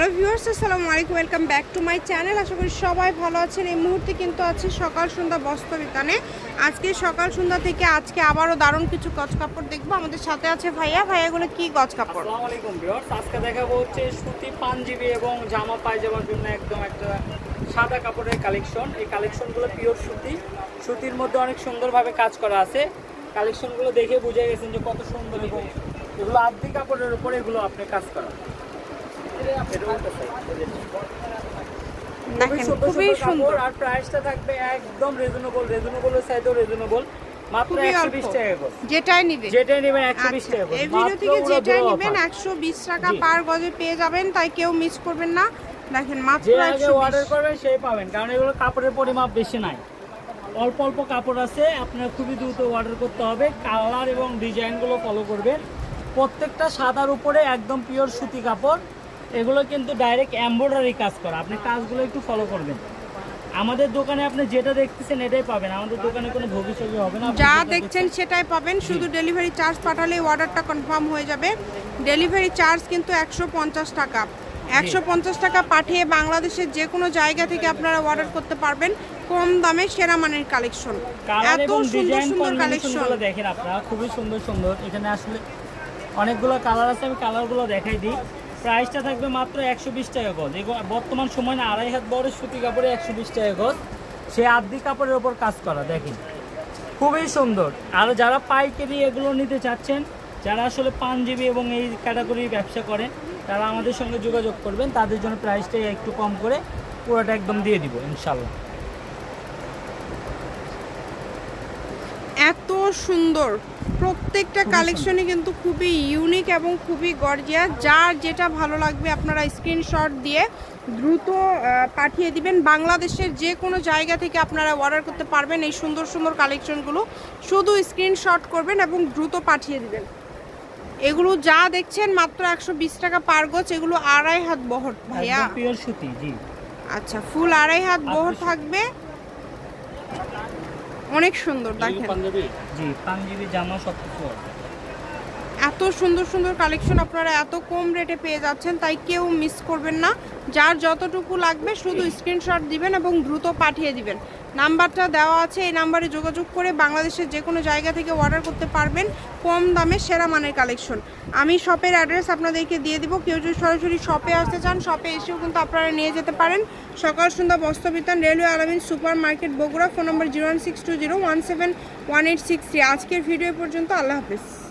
Hello viewers, আসসালামু আলাইকুম, welcome back to my channel. আশা করি সবাই ভালো আছেন। এই মুহূর্তে কিন্তু আছে সকাল সন্ধ্যা বস্ত্র বিতানে। আজকে সকাল সন্ধ্যা থেকে আজকে আবারও দারুণ কিছু গজ কাপড় দেখবো। আমাদের সাথে আছে ভাইয়া। ভাইয়াগুলো কি গজ কাপড়? আসসালামু আলাইকুম ভিউয়ার্স, আজকে দেখাবো হচ্ছে সুতি পাঞ্জাবি এবং জামা পায়জামার জন্য একদম একটা সাদা কাপড়ের কালেকশন। এই কালেকশনগুলো পিওর সুতির মধ্যে অনেক সুন্দরভাবে কাজ করা আছে। কালেকশনগুলো দেখে বুঝে গেছেন যে কত সুন্দর, এবং এগুলো আদি কাপড়ের উপরে এগুলো আপনি কাজ করা। খুবই সুন্দর, আর প্রাইসটা থাকবে একদম রিজনেবল সাইডও রিজনেবল, মাত্র 120 টাকা গজ। যেটাই নেবেন 120 টাকা গজ। এই ভিডিও থেকে যেটাই নেবেন 120 টাকা পার গজে পেয়ে যাবেন, তাই কেউ মিস করবেন না। দেখেন মাত্র 120। অর্ডার করবেন সেই পাবেন, কারণ এগুলো কাপড়ের পরিমাপ বেশি নাই, অল্প অল্প কাপড় আছে। আপনার খুবই দ্রুত অর্ডার করতে হবে। কালার এবং ডিজাইনগুলো ফলো করবেন। প্রত্যেকটা সাদার উপরে একদম পিওর সুতি কাপড়। এগুলো কিন্তু ডাইরেক্ট এমব্রয়ডারি কাজ করা। আপনি কাজগুলো একটু ফলো করবেন। আমাদের দোকানে আপনি যেটা দেখতেছেন এটাই পাবেন, আমাদের দোকানে কোনো ভবিষ্যৎ হবে না। যা দেখছেন সেটাই পাবেন, শুধু ডেলিভারি চার্জ পাঠালে অর্ডারটা কনফার্ম হয়ে যাবে। ডেলিভারি চার্জ কিন্তু 150 টাকা। 150 টাকা পাঠিয়ে বাংলাদেশের যে কোনো জায়গা থেকে আপনারা অর্ডার করতে পারবেন কম দামে সেরা মানের কালেকশন। এত সুন্দর সুন্দর কালেকশন দেখেন আপনারা, খুবই সুন্দর সুন্দর। এখানে আসলে অনেকগুলো কালার আছে, আমি কালারগুলো দেখাই দিই। প্রাইসটা থাকবে মাত্র 120 টাকা গজ। বর্তমান সময় না 2.5 হাত বড় সুতি কাপড়ে 120 টাকা গজ। সে আদি কাপড়ের ওপর কাজ করা, দেখেন খুবই সুন্দর। আর যারা পাইকারি এগুলো নিতে চাচ্ছেন, যারা আসলে পাঞ্জাবি এবং এই ক্যাটাগরি ব্যবসা করেন, তারা আমাদের সঙ্গে যোগাযোগ করবেন। তাদের জন্য প্রাইসটা একটু কম করে পুরোটা একদম দিয়ে দিব ইনশাল্লাহ। এত সুন্দর প্রত্যেকটা কালেকশনই কিন্তু খুবই ইউনিক এবং খুবই গর্জিয়াস। যার যেটা ভালো লাগবে আপনারা স্ক্রিনশট দিয়ে দ্রুত পাঠিয়ে দিবেন। বাংলাদেশের যে কোনো জায়গা থেকে আপনারা অর্ডার করতে পারবেন এই সুন্দর সুন্দর কালেকশনগুলো। শুধু স্ক্রিনশট করবেন এবং দ্রুত পাঠিয়ে দিবেন। এগুলো যা দেখছেন মাত্র 120 টাকা পার গজ। এগুলো 2.5 হাত বহর ভাইয়া, পিওর সুতি। জি আচ্ছা, ফুল 2.5 হাত বহর থাকবে, অনেক সুন্দর। দেখেন জি, পাঞ্জাবি জামা সব কিছু। এত সুন্দর সুন্দর কালেকশন আপনারা এত কম রেটে পেয়ে যাচ্ছেন, তাই কেউ মিস করবেন না। যার যতটুকু লাগবে শুধু স্ক্রিনশট দিবেন এবং দ্রুত পাঠিয়ে দিবেন। নাম্বারটা দেওয়া আছে, এই নাম্বারে যোগাযোগ করে বাংলাদেশের যে কোনো জায়গা থেকে অর্ডার করতে পারবেন কম দামে সেরা মানের কালেকশন। আমি শপের অ্যাড্রেস আপনাদেরকে দিয়ে দিব। কেউ যদি সরাসরি শপে আসতে চান, শপে এসেও কিন্তু আপনারা নিয়ে যেতে পারেন। সকাল সন্ধ্যা বস্ত্র বিতান, railway Alamin super market, Bogura. Phone number 01620171863। আজকের ভিডিও পর্যন্ত। আল্লাহ হাফেজ।